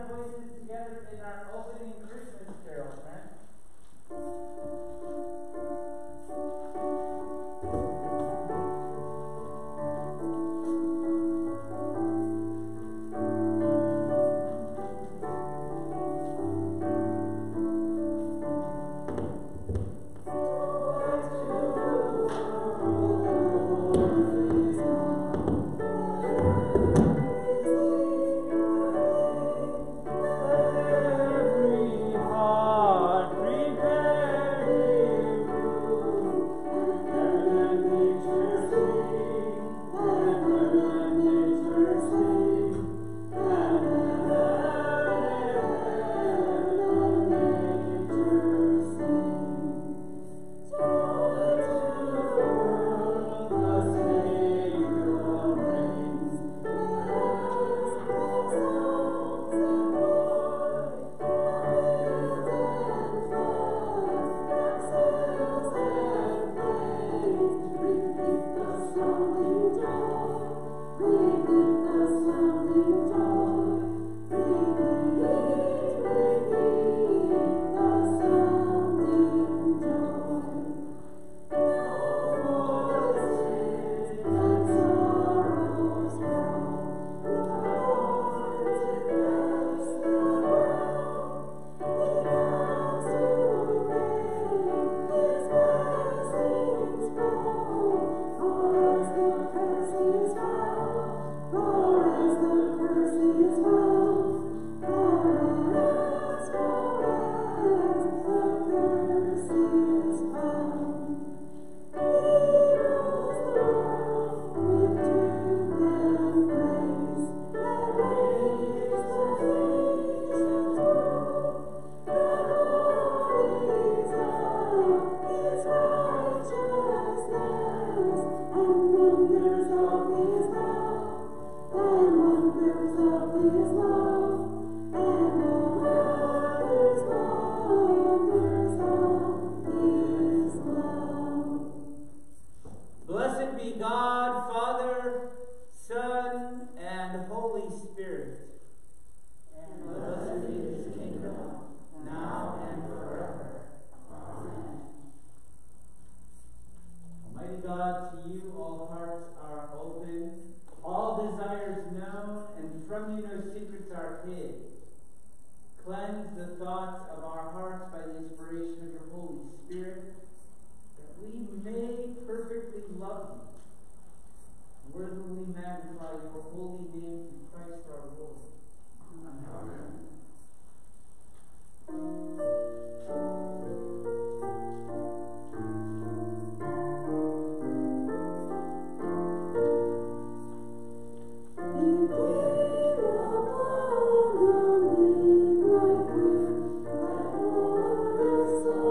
voices together in our opening Christmas carol, friends. Cleanse the thoughts of our hearts by the inspiration of your Holy Spirit, that we may perfectly love you and worthily magnify your holy name through Christ our Lord. Amen. So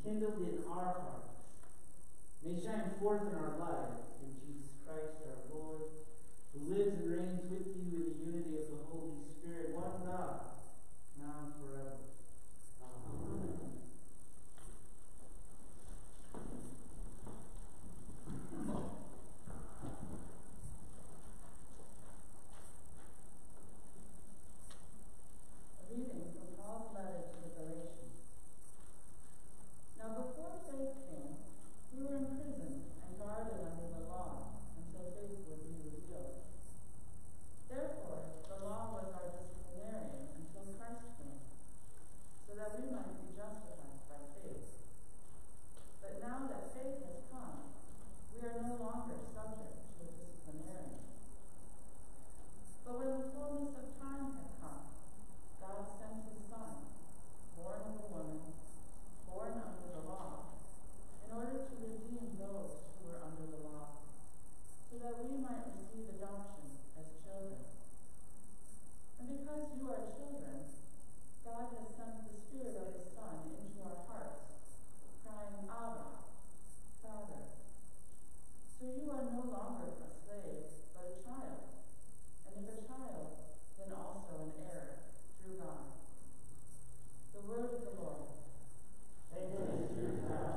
kindled in our hearts may shine forth in our lives through Jesus Christ our Lord, who lives and reigns with you in the unity of the Holy Spirit, one God, now and forever. Amen. A reading from Paul's letter to the Galatians. Now before faith came, we were imprisoned and guarded under the law until faith would be revealed. Therefore, the law was our disciplinarian until Christ came, so that we might be justified by faith. But now that faith has come, we are no longer subject to a disciplinarian. But when the fullness of time had come, God sent his Son, born of a woman, born under the law, in order to redeem those who were under the law, so that we might receive adoption as children. And because you are children, God has sent the Spirit of his Son into our hearts, crying, Abba, Father. So you are no longer a slave, but a child. And if a child, then also an heir through God. The word of the Lord. Thanks be to God.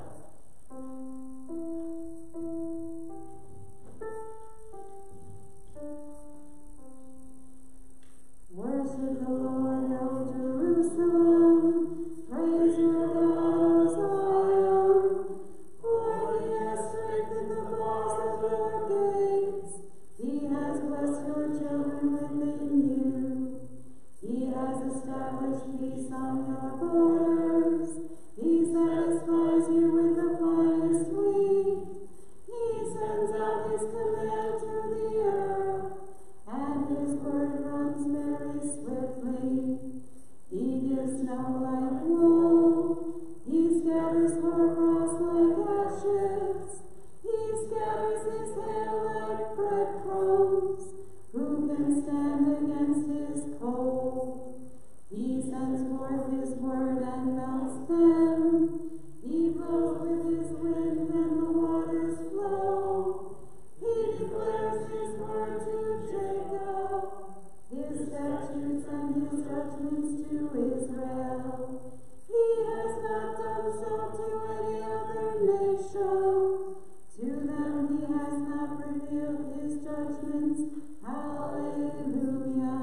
Worship the Lord, O Jerusalem. Praise your God, O Zion. For he has strengthened the bars of your gates. He has blessed your children within you. He has established peace on your borders. He satisfies you with the finest wheat. He sends out his command to the earth, and his word runs very swiftly. He gives snow like wool. He scatters hoar frost like ashes. He scatters his hail like breadcrumbs. Who can stand against his cold? He sends forth his word and melts them. He blows with his wind and the waters flow. He declares his word to Jacob, his statutes and his judgments to Israel. He has not done so to any other nation. To them he has not revealed his judgments. Hallelujah.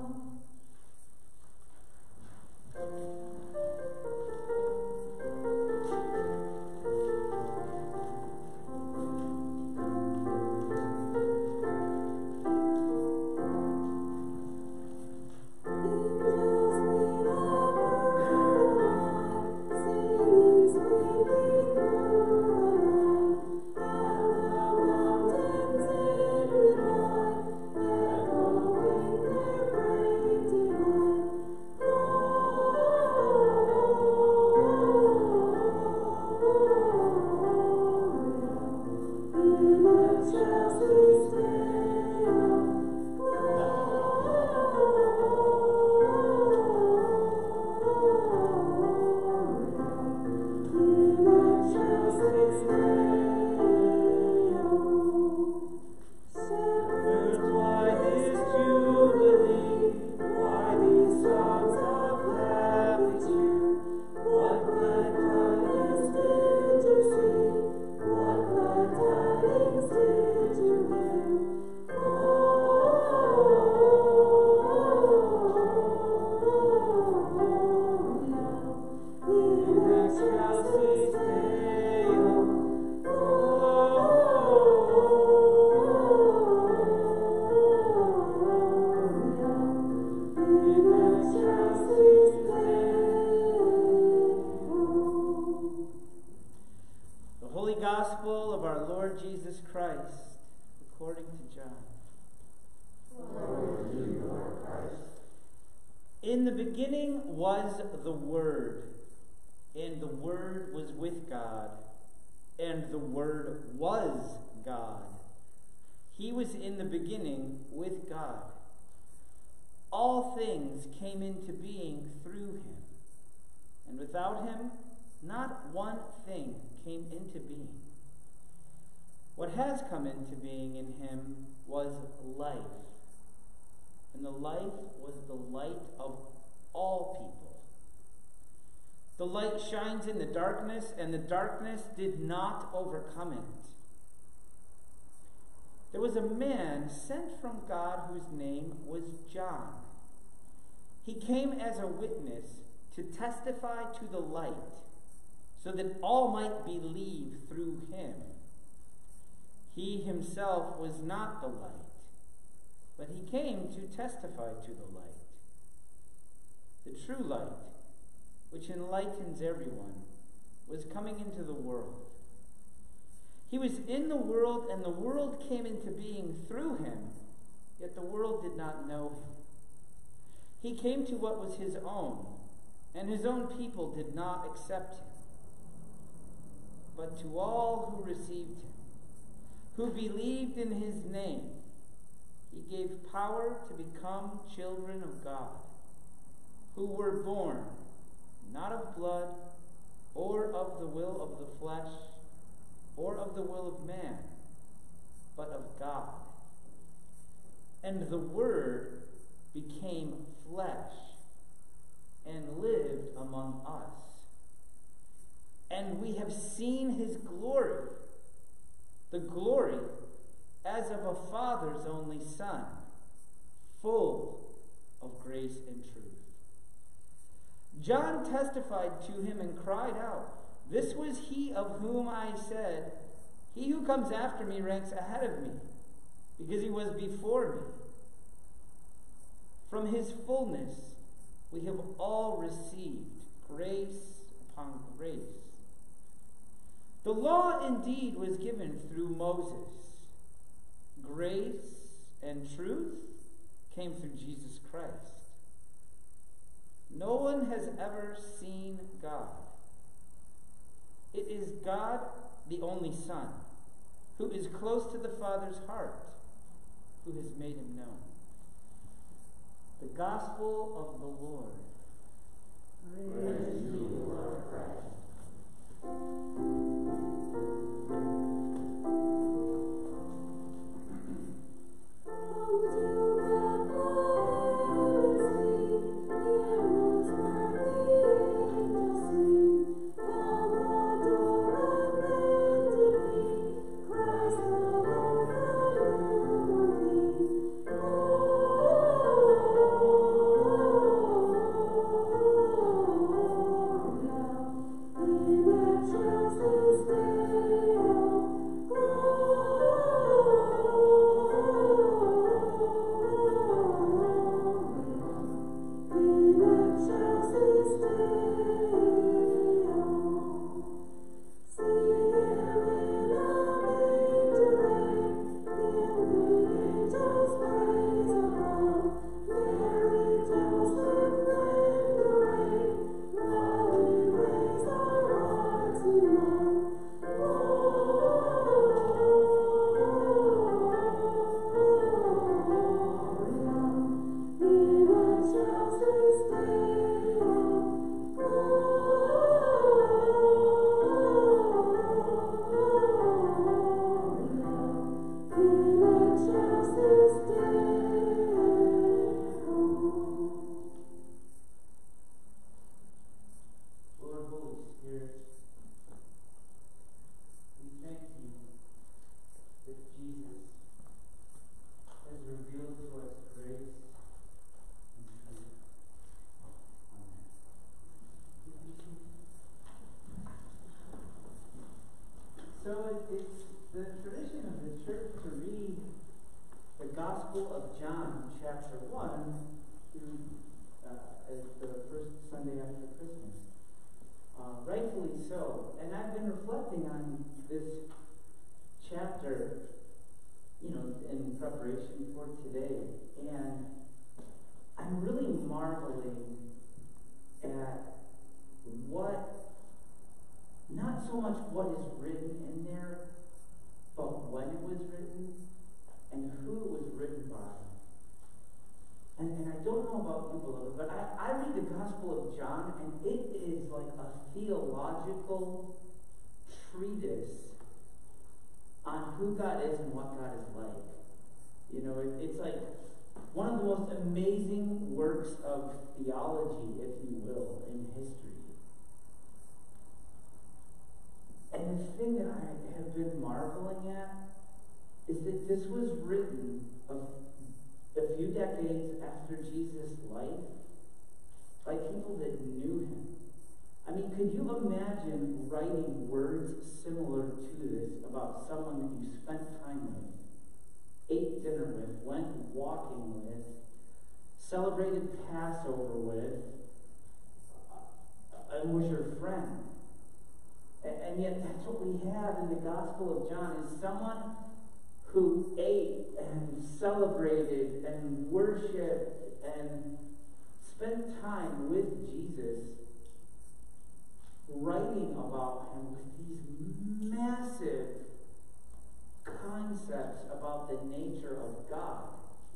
Gospel of our Lord Jesus Christ, according to John. Glory to you, Lord Christ. In the beginning was the Word, and the Word was with God, and the Word was God. He was in the beginning with God. All things came into being through him, and without him not one thing came into being. What has come into being in him was life. And the life was the light of all people. The light shines in the darkness, and the darkness did not overcome it. There was a man sent from God whose name was John. He came as a witness to testify to the light, so that all might believe through him. He himself was not the light, but he came to testify to the light. The true light, which enlightens everyone, was coming into the world. He was in the world, and the world came into being through him, yet the world did not know him. He came to what was his own, and his own people did not accept him. But to all who received him, who believed in his name, he gave power to become children of God, who were born not of blood, or of the will of the flesh, or of the will of man, but of God. And the Word became flesh and lived among us. And we have seen his glory, the glory as of a Father's only Son, full of grace and truth. John testified to him and cried out, "This was he of whom I said, 'He who comes after me ranks ahead of me, because he was before me.' From his fullness we have all received grace upon grace. The law indeed was given through Moses. Grace and truth came through Jesus Christ. No one has ever seen God. It is God, the only Son, who is close to the Father's heart, who has made him known." The Gospel of the Lord. Praise to you, Lord Christ. So it's the tradition of the church to read the Gospel of John, chapter 1, as the first Sunday after Christmas. Rightfully so. And I've been reflecting on this chapter, in preparation for today. And I'm really marveling at not so much what is written in there, but when it was written and who it was written by. And I don't know about about you, beloved, but I read the Gospel of John, and it is like a theological treatise on who God is and what God is like. You know, it's like one of the most amazing works of theology, if you will, in history. And the thing that I have been marveling at is that this was written a few decades after Jesus' life by people that knew him. I mean, could you imagine writing words similar to this about someone that you spent time with, ate dinner with, went walking with, celebrated Passover with, and was your friend? And yet that's what we have in the Gospel of John, is someone who ate and celebrated and worshipped and spent time with Jesus, writing about him with these massive concepts about the nature of God.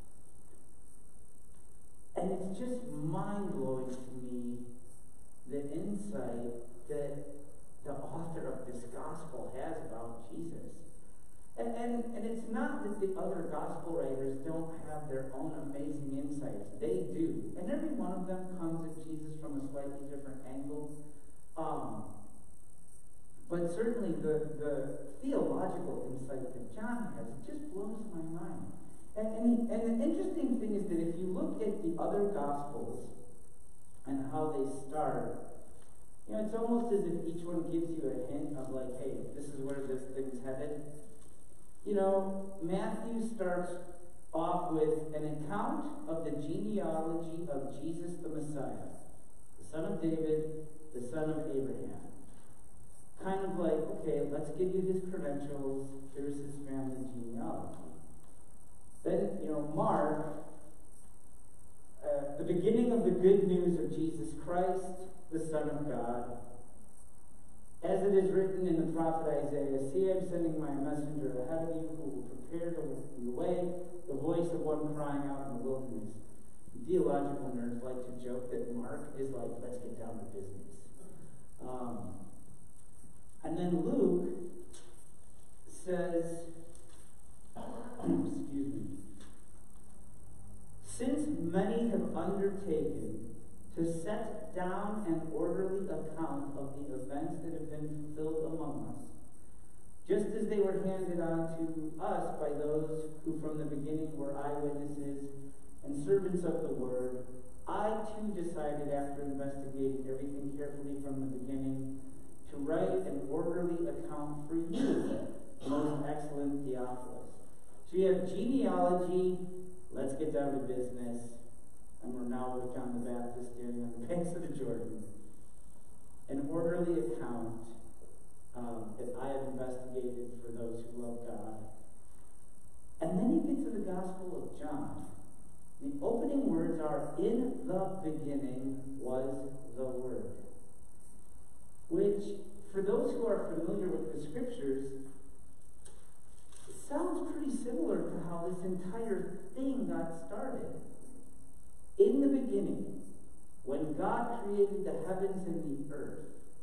And it's just mind-blowing to me, the insight that the author of this gospel has about Jesus. And it's not that the other gospel writers don't have their own amazing insights. They do. And every one of them comes at Jesus from a slightly different angle. But certainly the theological insight that John has just blows my mind. And the interesting thing is that if you look at the other gospels and how they start, you know, it's almost as if each one gives you a hint of like, hey, this is where this thing's headed. You know, Matthew starts off with an account of the genealogy of Jesus the Messiah, the son of David, the son of Abraham. Kind of like, okay, let's give you his credentials, here's his family genealogy. Then, you know, Mark, the beginning of the good news of Jesus Christ, the Son of God. As it is written in the prophet Isaiah, see, I'm sending my messenger ahead of you who will prepare the way, the voice of one crying out in the wilderness. Theological nerds like to joke that Mark is like, let's get down to business. And then Luke says, excuse me, since many have undertaken to set down an orderly account of the events that have been fulfilled among us, just as they were handed on to us by those who from the beginning were eyewitnesses and servants of the word, I too decided, after investigating everything carefully from the beginning, to write an orderly account for you, most excellent Theophilus. So you have genealogy, let's get down to business, and we're now with John the Baptist standing on the banks of the Jordan. An orderly account that I have investigated for those who love God. And then you get to the Gospel of John. The opening words are, in the beginning was the Word. Which, for those who are familiar with the Scriptures, sounds pretty similar to how this entire thing got started. In the beginning, when God created the heavens and the earth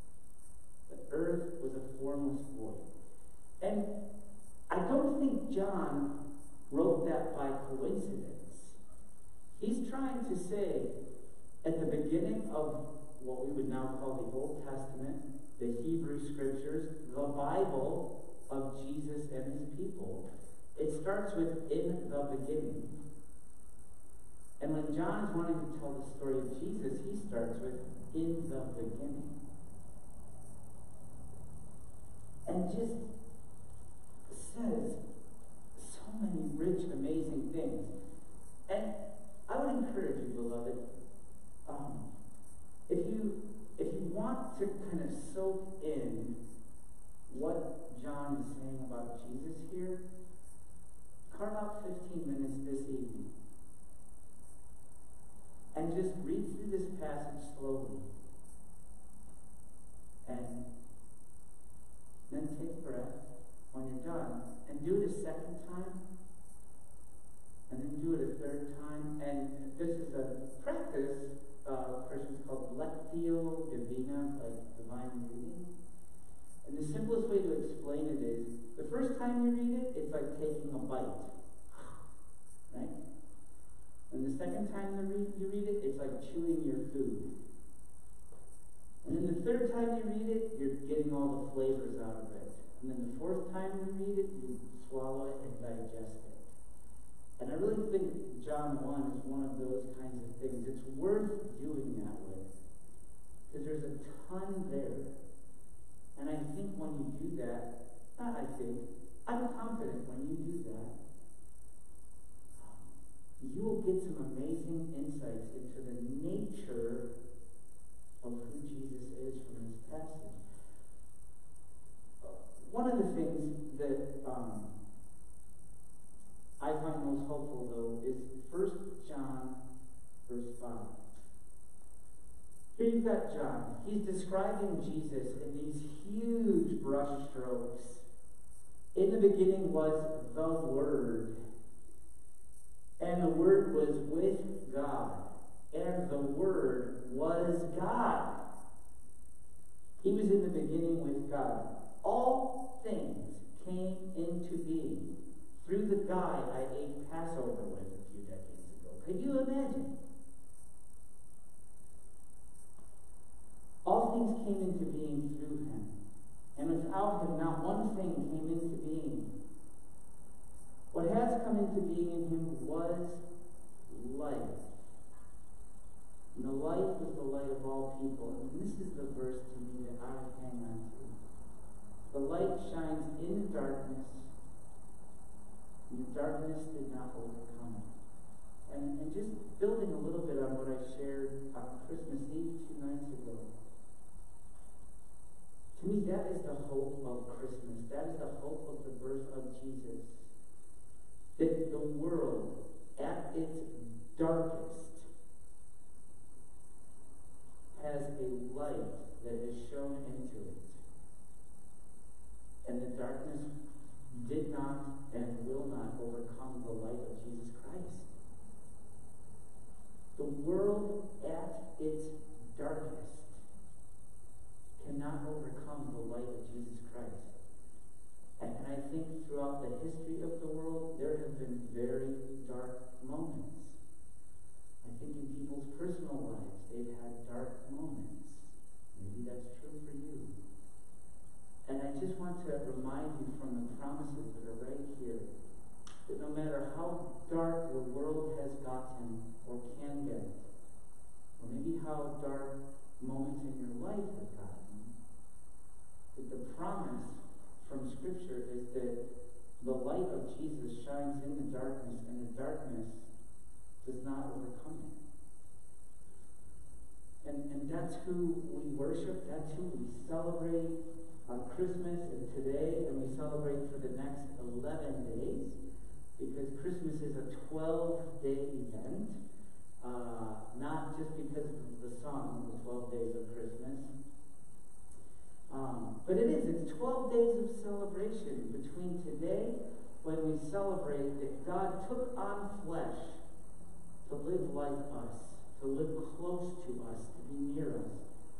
was a formless void. And I don't think John wrote that by coincidence. He's trying to say, at the beginning of what we would now call the Old Testament, the Hebrew Scriptures, the Bible of Jesus and his people, it starts with in the beginning. And when John is wanting to tell the story of Jesus, he starts with in the beginning. And just says so many rich, amazing things. And I would encourage you, beloved, if you want to kind of soak in what John is saying about Jesus here, carve out 15 minutes this evening and just read through this passage slowly. And then take a breath when you're done and do it a second time, and then do it a third time. And this is a practice first time you read it, it's like taking a bite. Right? And the second time you read it, it's like chewing your food. And then the third time you read it, you're getting all the flavors out of it. And then the fourth time you read it, you swallow it and digest it. And I really think John 1 is one of those kinds of things. It's worth doing that with. Because there's a ton there. And I think when you do that, I'm confident when you do that, you will get some amazing insights into the nature of who Jesus is from this passage. One of the things that I find most helpful, though, is 1 John verse 5. Here you've got John. He's describing Jesus in these huge brush strokes. In the beginning was the Word, and the Word was with God, and the Word was God. He was in the beginning with God. All things came into being through the guy I ate Passover with a few decades ago. Could you imagine? All things came into being through him. And without him, not one thing came into being. What has come into being in him was life. And the life was the light of all people. And this is the verse to me that I hang on to. The light shines in the darkness, and the darkness did not overcome it. And just building a little bit on what I shared on Christmas Eve 2 nights ago. To me, that is the hope of Christmas. That is the hope of the birth of Jesus. That the world, at its darkest, has a light that is shown into it. And the darkness did not and will not overcome the light of Jesus Christ. The world at its darkest cannot overcome the light of Jesus Christ. And I think throughout the history of the world, there have been very dark moments. I think in people's personal lives, they've had dark moments. Maybe that's true for you. And I just want to remind you from the promises that are right here, that no matter how dark the world has gotten or can get, or maybe how dark moments in your life have gotten, that the promise from Scripture is that the light of Jesus shines in the darkness, and the darkness does not overcome it. And that's who we worship, that's who we celebrate on Christmas and today, and we celebrate for the next 11 days, because Christmas is a 12-day event, not just because of the song, the 12 days of Christmas, but it's 12 days of celebration between today, when we celebrate that God took on flesh to live like us, to live close to us, to be near us.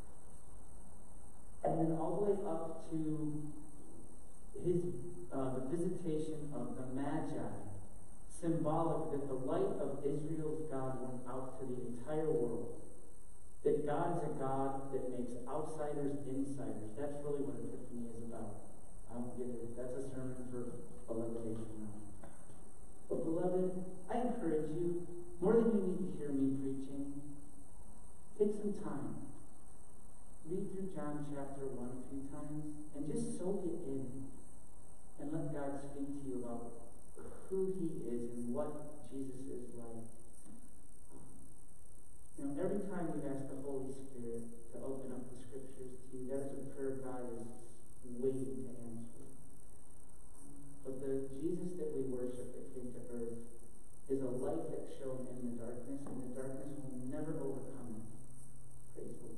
And then all the way up to his the visitation of the Magi, symbolic that the light of Israel's God went out to the entire world. That God is a God that makes outsiders insiders. That's really what Epiphany is about. I don't get it. That's a sermon for 11 days from now. But beloved, I encourage you, more than you need to hear me preaching, take some time. Read through John chapter 1 a few times and just soak it in and let God speak to you about who he is and what Jesus is like. You know, every time you ask the Holy Spirit to open up the Scriptures to you, that is a prayer God is waiting to answer. But the Jesus that we worship that came to earth is a light that's shown in the darkness, and the darkness will never overcome it. Praise the Lord.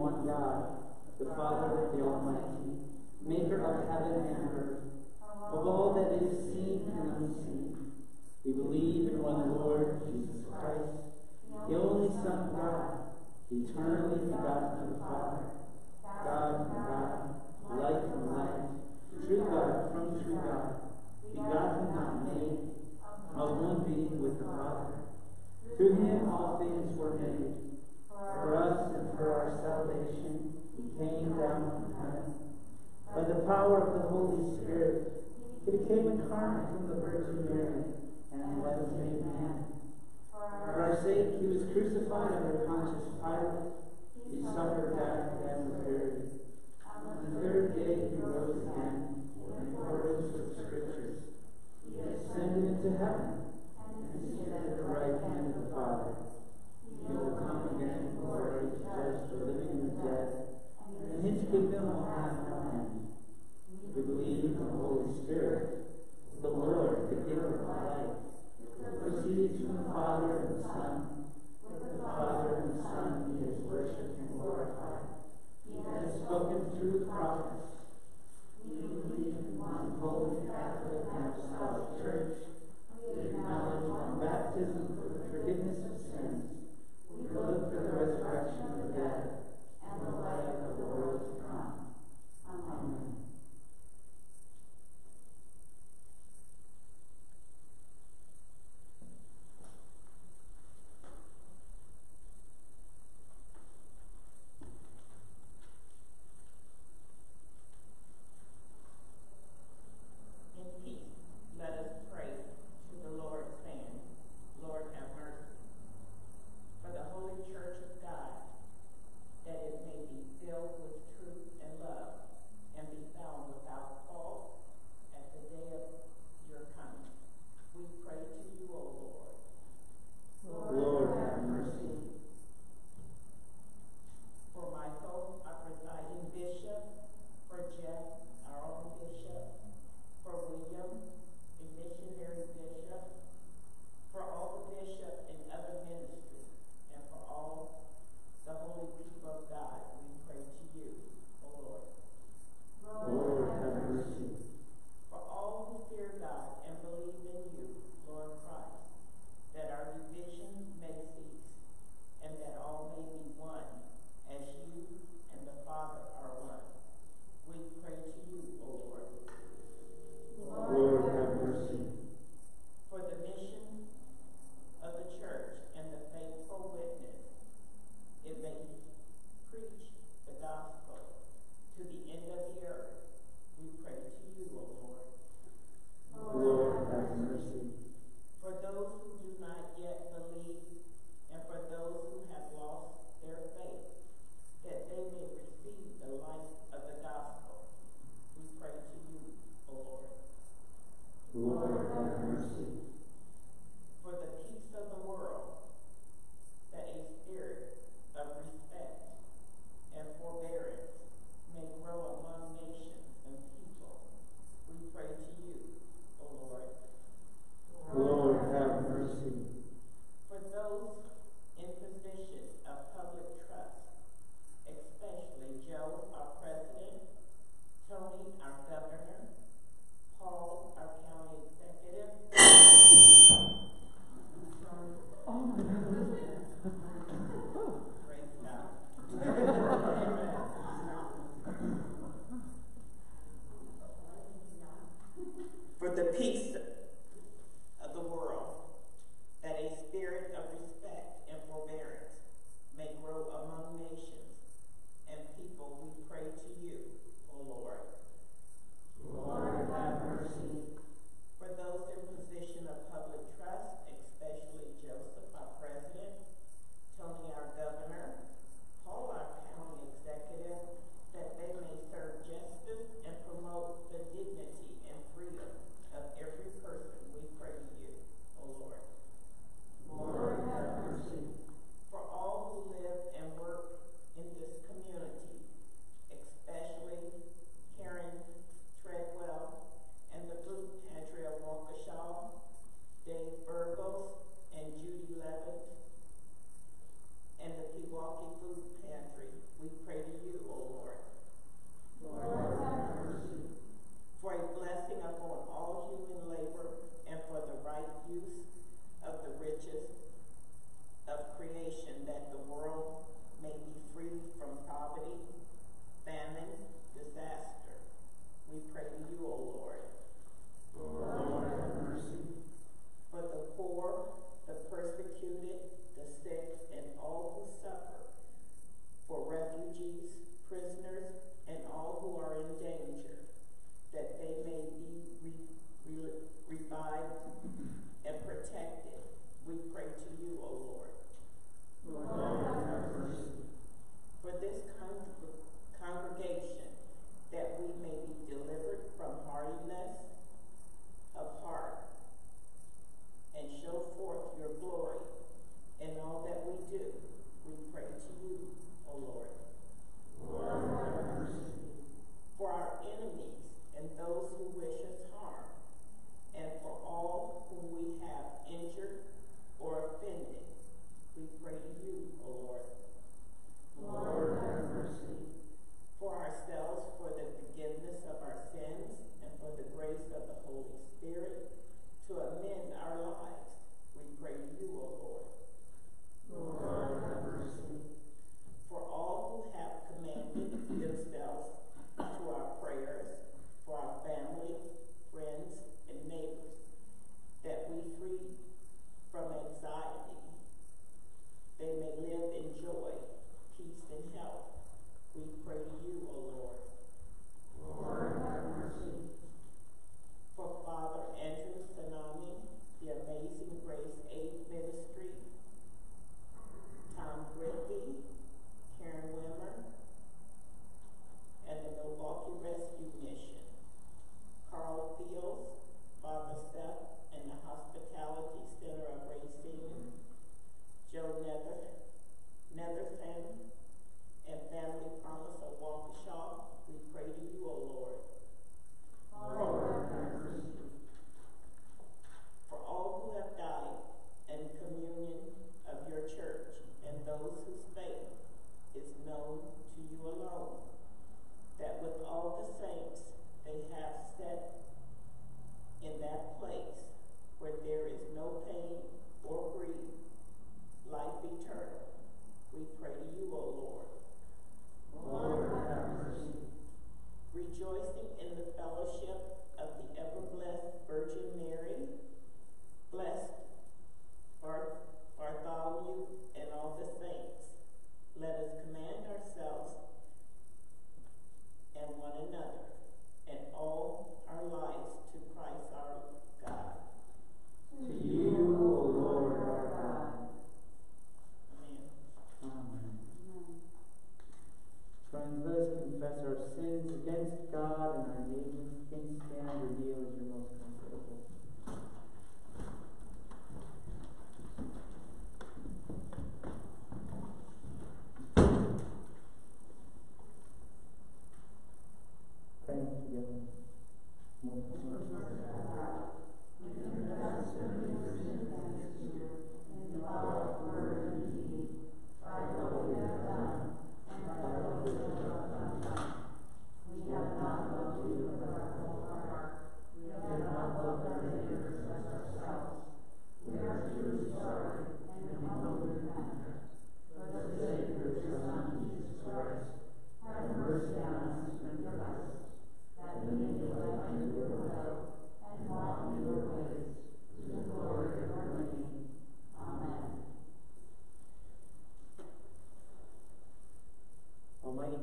one God, the Father, the Almighty, maker of heaven and earth, of all that is seen and unseen. We believe in one Lord, Jesus Christ, the only Son of God, eternally begotten of the Father, God from God, light from light, true God from true God, begotten, not made, of one being with the Father. Through him all things were made. For us and for our salvation, he came down from heaven. By the power of the Holy Spirit, he became incarnate from the Virgin Mary and was made man. For our sake, he was crucified under Pontius Pilate. He suffered death and was buried. On the third day, he rose again, in accordance with the Scriptures. He ascended into heaven and is seated at the right hand of the Father. He will come again in glory to judge the living and the dead, and his kingdom will have no end. We believe in the Holy Spirit, the Lord, the giver of life, who proceeds from the Father and the Son. With the Father and the Son he is worshipped and glorified.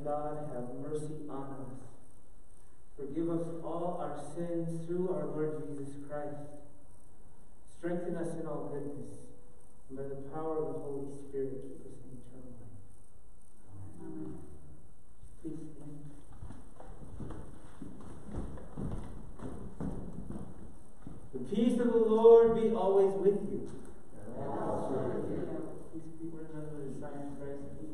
God, have mercy on us. Forgive us all our sins through our Lord Jesus Christ. Strengthen us in all goodness, and by the power of the Holy Spirit, keep us in eternal life. Amen. Please stand. The peace of the Lord be always with you. And also with you. Please greet one another with a sign of Christ's peace.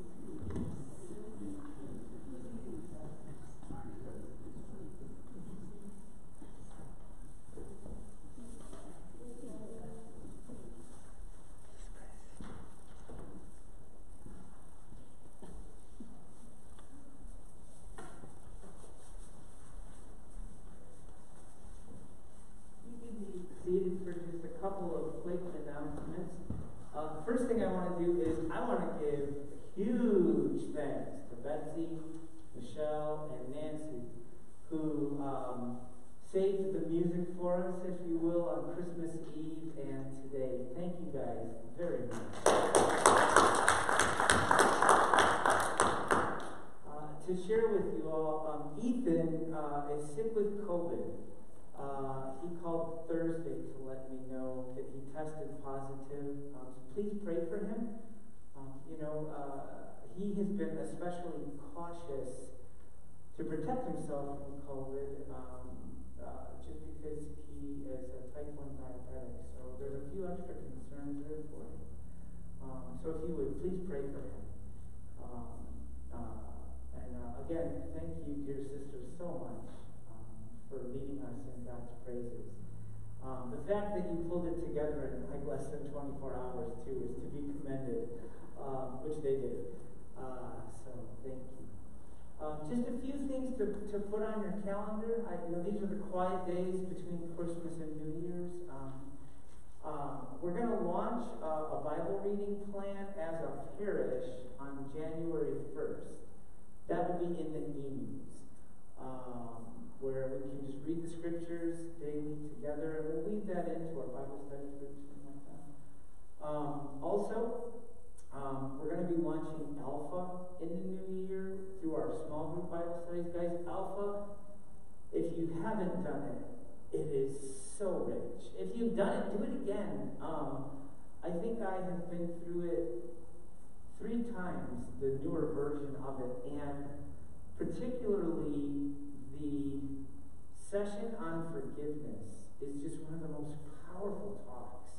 For just a couple of quick announcements. The first thing I want to do is I want to give huge thanks to Betsy, Michelle, and Nancy, who saved the music for us, if you will, on Christmas Eve and today. Thank you guys very much. To share with you all, Ethan is sick with COVID. He called Thursday to let me know that he tested positive. So please pray for him. He has been especially cautious to protect himself from COVID, just because he is a type 1 diabetic. So there's a few extra concerns there for him. So if you would, please pray for him. Again, thank you, dear sisters, so much for leading us in God's praises. The fact that you pulled it together in like less than 24 hours, too, is to be commended, which they did. So, thank you. Just a few things to put on your calendar. These are the quiet days between Christmas and New Year's. We're going to launch a Bible reading plan as a parish on January 1st. That will be in the e-news. Where we can just read the scriptures daily together, and we'll weave that into our Bible study groups and like that. We're going to be launching Alpha in the new year through our small group Bible studies. Guys, Alpha, if you haven't done it, it is so rich. If you've done it, do it again. I think I have been through it 3 times, the newer version of it, and particularly the session on forgiveness is just one of the most powerful talks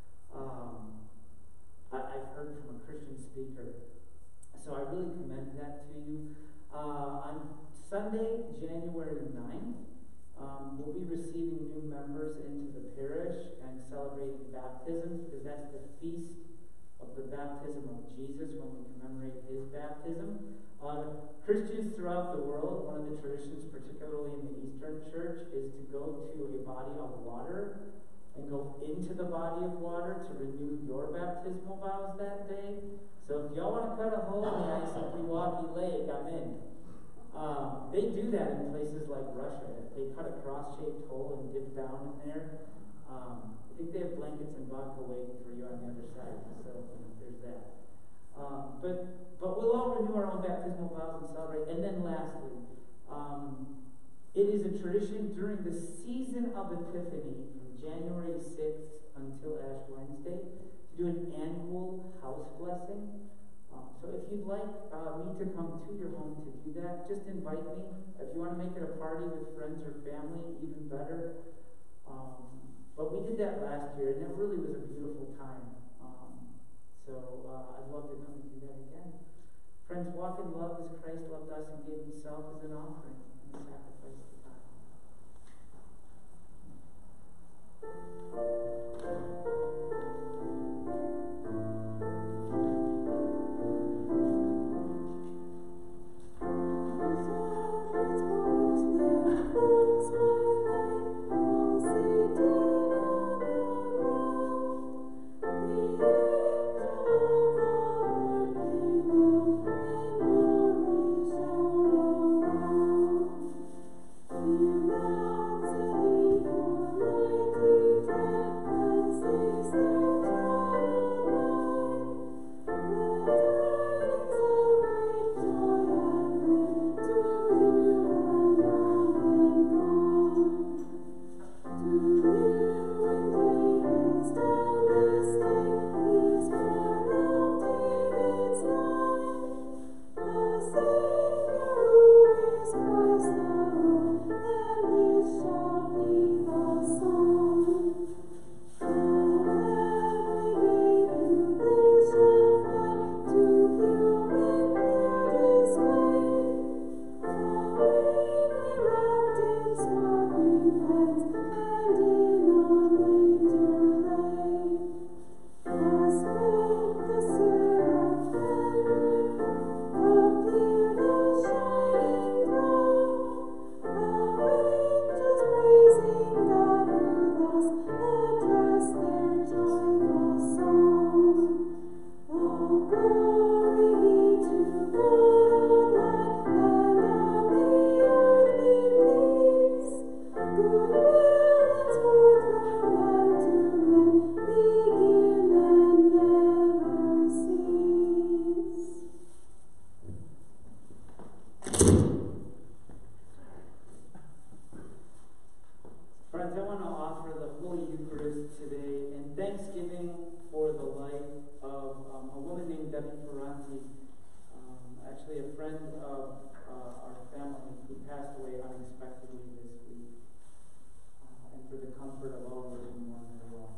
I've heard from a Christian speaker. So I really commend that to you. On Sunday, January 9th, we'll be receiving new members into the parish and celebrating baptisms, because that's the feast of the baptism of Jesus when we commemorate his baptism. Christians throughout the world, one of the traditions, particularly in the Eastern Church, is to go to a body of water and go into the body of water to renew your baptismal vows that day. So if y'all want to cut a hole in the ice at Pewaukee Lake, I'm in. They do that in places like Russia. They cut a cross-shaped hole and dip down in there. I think they have blankets and vodka waiting for you on the other side, so there's that. But we'll all renew our own baptismal vows and celebrate. And then lastly, it is a tradition during the season of Epiphany, from January 6th until Ash Wednesday, to do an annual house blessing. So if you'd like me to come to your home to do that, just invite me. If you want to make it a party with friends or family, even better. But we did that last year, and that really was a beautiful time. So I'd love to come and do that again. Friends, walk in love as Christ loved us and gave himself as an offering and a sacrifice to God. Thank you. Debbie Ferranti, actually a friend of our family who passed away unexpectedly this week, and for the comfort of all those who mourn their loss.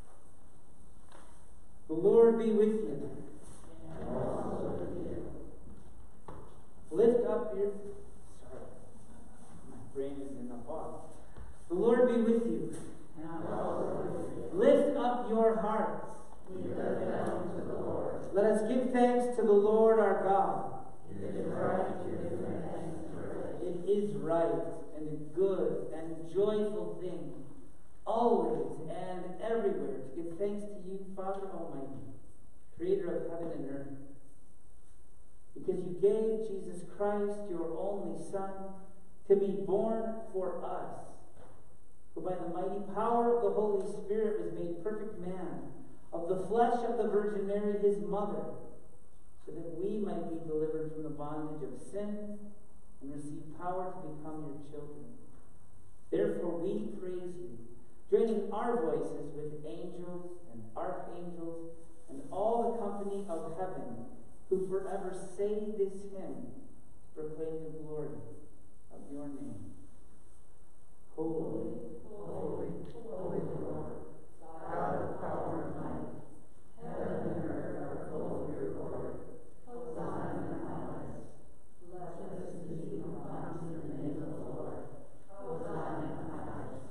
The Lord be with you. And also with you. Lift up your... Sorry, my brain is in a fog. The Lord be with you. And also with you. Lift up your hearts. We lift them to the Lord. Let us give thanks to the Lord our God. It is right to give thanks for it. It is right and a good and joyful thing, always and everywhere, to give thanks to you, Father Almighty, Creator of heaven and earth, because you gave Jesus Christ, your only Son, to be born for us, who by the mighty power of the Holy Spirit was made perfect man, of the flesh of the Virgin Mary, his mother, so that we might be delivered from the bondage of sin and receive power to become your children. Therefore we praise you, joining our voices with angels and archangels and all the company of heaven, who forever say this hymn to proclaim the glory of your name. Holy, Holy, holy Lord, God of power and might, heaven and earth are full of your glory. Hosanna in the highest. Blessed is he who comes in the name of the Lord. Hosanna in the highest.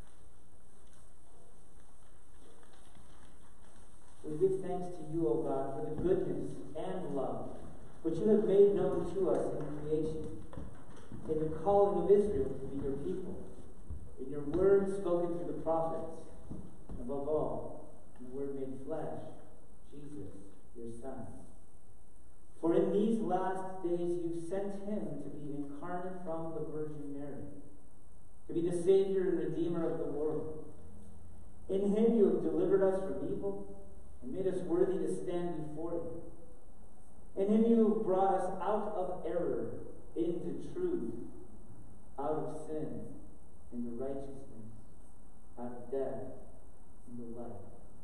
We give thanks to you, O God, for the goodness and love which you have made known to us in creation, in the calling of Israel to be your people, in your word spoken through the prophets, and above all, in the word made flesh, Jesus, your Son. For in these last days you sent him to be incarnate from the Virgin Mary, to be the Savior and Redeemer of the world. In him you have delivered us from evil, and made us worthy to stand before you. In him you have brought us out of error into truth, out of sin into righteousness, out of death into life.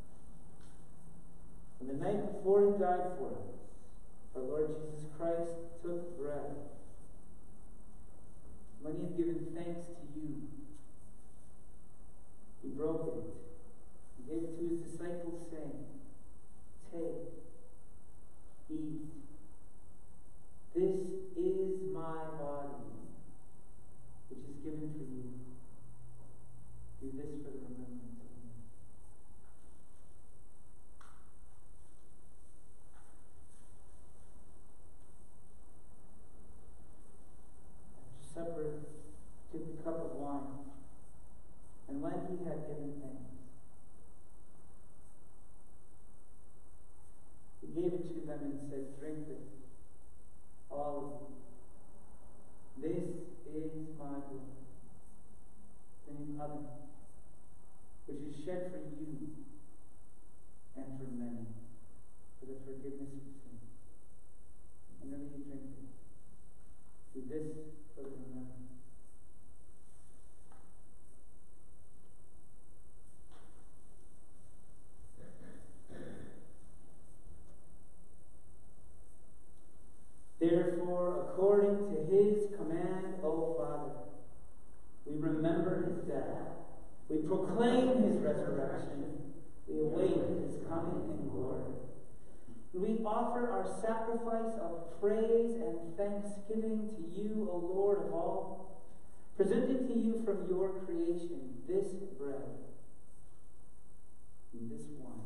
On the night before he died for us, our Lord Jesus Christ took bread. When he had given thanks to you, he broke it and gave it to his disciples, saying, "Take, eat. This is my body, which is given for you. Do this for the remembrance of me." After supper, he took the cup of wine, and when he had given thanks, he gave it to them and said, "Drink this, all of you. This is my blood, the new covenant, which is shed for you and for many, for the forgiveness of sins. Whenever you drink this, do this for the remembrance." Therefore, according to his command, O Father, we remember his death. We proclaim his resurrection. We await his coming in glory. We offer our sacrifice of praise and thanksgiving to you, O Lord of all, presenting to you from your creation this bread and this wine.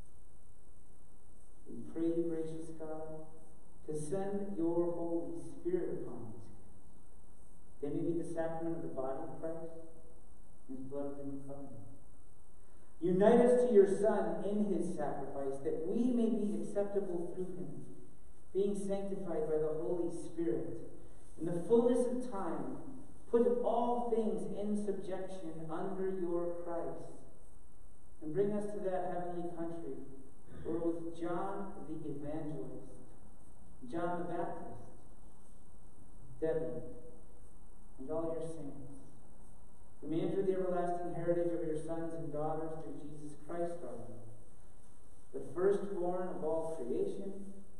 We pray you, gracious God, to send your Holy Spirit upon these gifts. They may be the sacrament of the body of Christ and his blood of the new covenant. Unite us to your Son in his sacrifice, that we may be acceptable through him, being sanctified by the Holy Spirit. In the fullness of time, put all things in subjection under your Christ, and bring us to that heavenly country where with John the Evangelist, John the Baptist, Debbie, and all your saints, we may enter the everlasting heritage of your sons and daughters through Jesus Christ our Lord, the firstborn of all creation,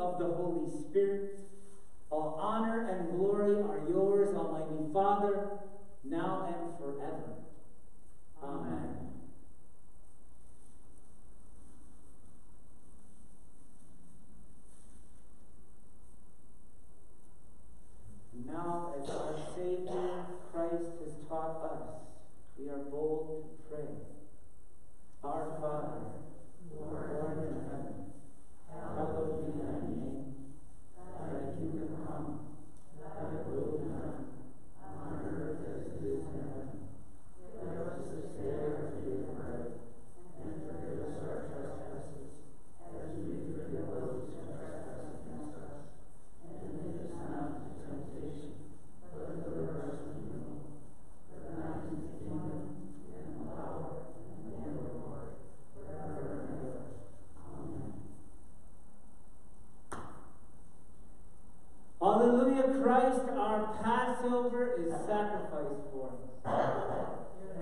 of the Holy Spirit. All honor and glory are yours, Almighty Father, now and forever. Amen. And now, as our Savior Christ has taught us, we are bold to pray. Our Father, who art in heaven, hallowed be thy name. Thy kingdom come, thy will be done, on earth as it is in heaven. Give us this day our daily bread, and forgive us our trespasses, as we forgive those who trespass against us. And lead us not into temptation, but deliver us from evil. For thine is the kingdom, and the power, and the glory, forever and ever. Amen. Hallelujah, Christ, our Passover is sacrificed for us.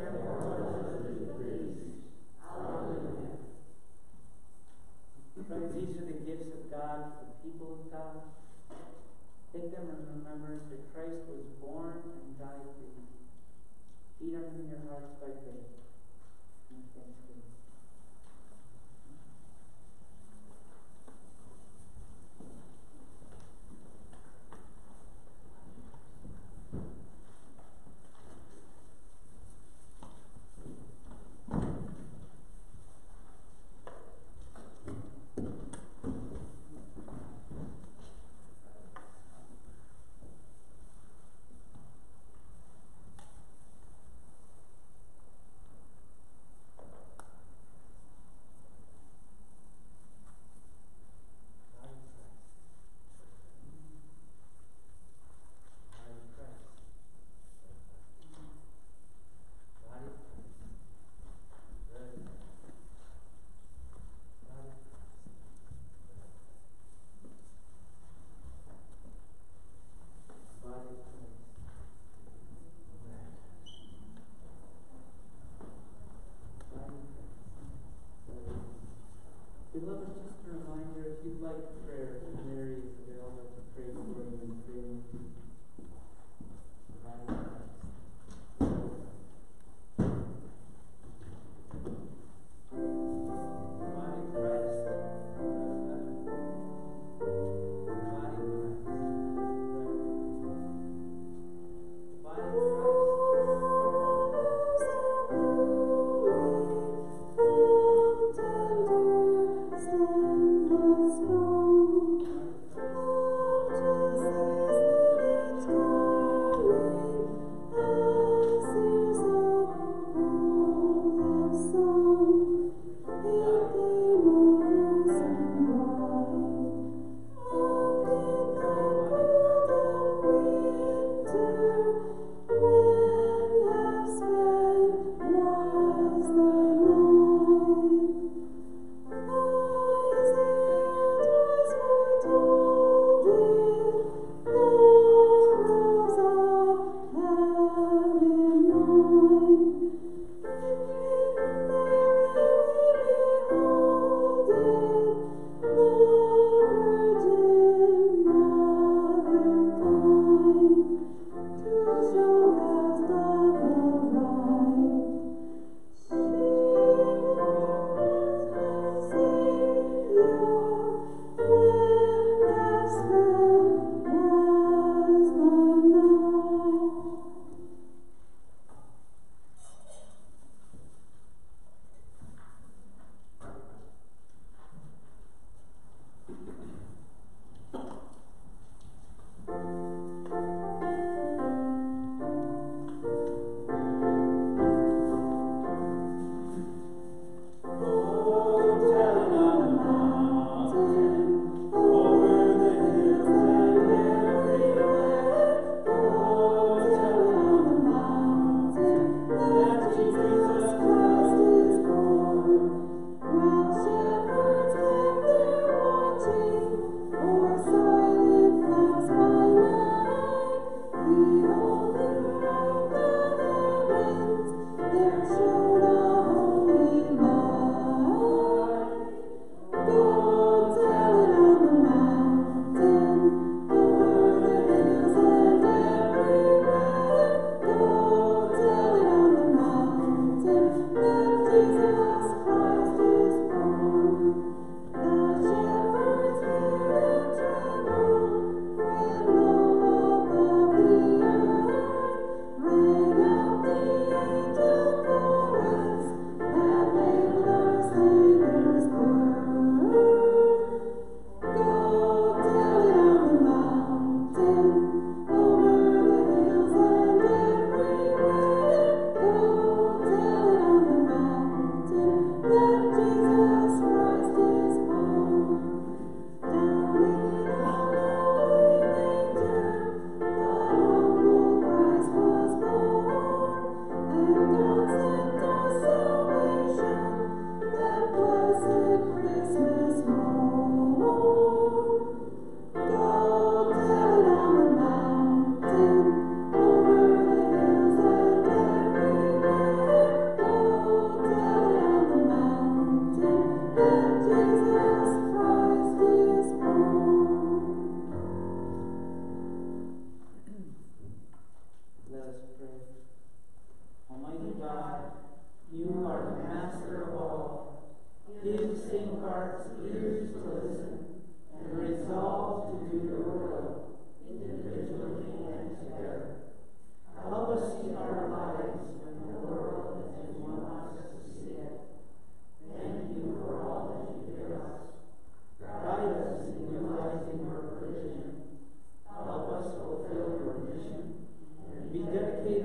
Friends, these are the gifts of God for the people of God. Take them in remembrance that Christ was born and died for you. Feed on them in your hearts by faith. And thanksgiving.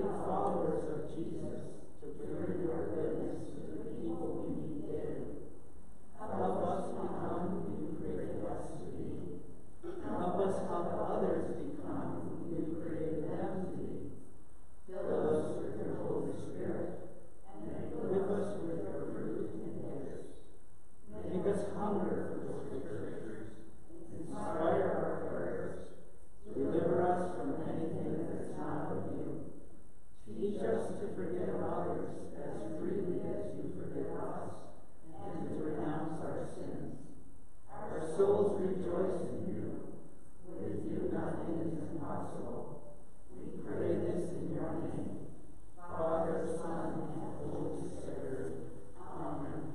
followers of Jesus to bring your goodness to the people we meet daily. Help us become who you created us to be. Help us help others become who you created them to be. Fill us with your Holy Spirit, and equip us with your fruit and gifts. Make us hunger for the Scriptures. Inspire our prayers. Deliver us from anything that is not of you. Teach us to forgive others as freely as you forgive us, and to renounce our sins. Our souls rejoice in you. With you nothing is impossible. We pray this in your name, Father, Son, and Holy Spirit. Amen.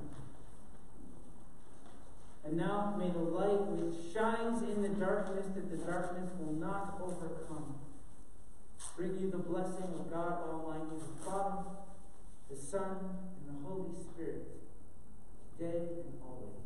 And now may the light which shines in the darkness, that the darkness will not overcome, bring you the blessing of God Almighty, the Father, the Son, and the Holy Spirit, today and always.